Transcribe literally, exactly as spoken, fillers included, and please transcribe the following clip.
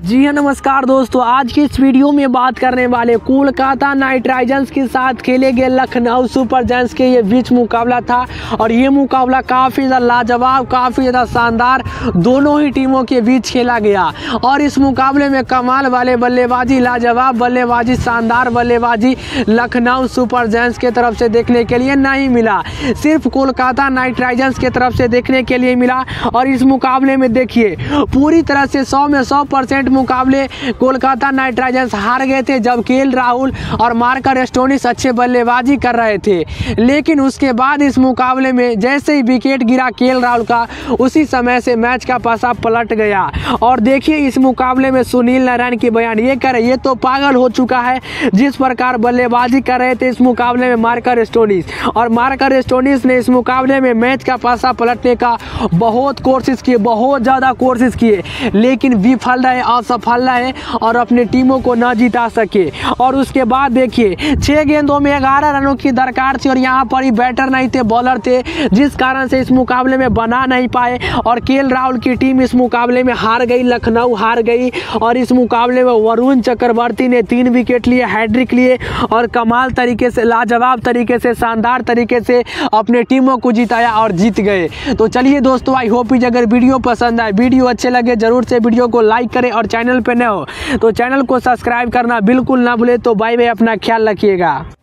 जी हाँ, नमस्कार दोस्तों। आज की इस वीडियो में बात करने वाले कोलकाता नाइट राइडर्स के साथ खेले गए लखनऊ सुपर जायंट्स के ये बीच मुकाबला था और ये मुकाबला काफ़ी ज़्यादा लाजवाब, काफ़ी ज़्यादा शानदार दोनों ही टीमों के बीच खेला गया। और इस मुकाबले में कमाल वाले बल्लेबाजी, लाजवाब बल्लेबाजी, शानदार बल्लेबाजी लखनऊ सुपर जायंट्स के तरफ से देखने के लिए नहीं मिला, सिर्फ कोलकाता नाइट राइडर्स के तरफ से देखने के लिए मिला। और इस मुकाबले में देखिए पूरी तरह से सौ में सौ परसेंट मुकाबले कोलकाता नाइट राइडर्स हार गए थे, जब केएल राहुल और मार्कस स्टोनिस अच्छे बल्लेबाजी कर रहे थे। लेकिन उसके बाद इस मुकाबले में जैसे ही विकेट गिरा केएल राहुल का, उसी समय से मैच का पासा पलट गया। और देखिए इस मुकाबले में सुनील नारायण की बयान ये कर ये तो पागल हो चुका है, जिस प्रकार बल्लेबाजी कर रहे थे इस मुकाबले में मार्कस स्टोनिस। और मार्कस स्टोनिस ने इस मुकाबले में मैच का पासा पलटने का बहुत कोशिश किए, बहुत ज़्यादा कोशिश किए, लेकिन विफल रहे, असफल रहे और अपनी टीमों को न जिता सके। और उसके बाद देखिए छह गेंदों में ग्यारह रनों की दरकार थी और यहाँ पर ही बैटर नहीं थे, बॉलर थे, जिस कारण से इस मुकाबले में बना नहीं पाए और केएल राहुल की टीम इस मुकाबले में हार गई, लखनऊ हार गई। और इस मुकाबले में वरुण चक्रवर्ती ने तीन विकेट लिए, हैट्रिक लिए और कमाल तरीके से, लाजवाब तरीके से, शानदार तरीके से अपने टीमों को जिताया और जीत गए। तो चलिए दोस्तों, आई होप कि अगर वीडियो पसंद आए, वीडियो अच्छे लगे, जरूर से वीडियो को लाइक करें और चैनल पे नए हो तो चैनल को सब्सक्राइब करना बिल्कुल ना भूले। तो बाय बाय, अपना ख्याल रखिएगा।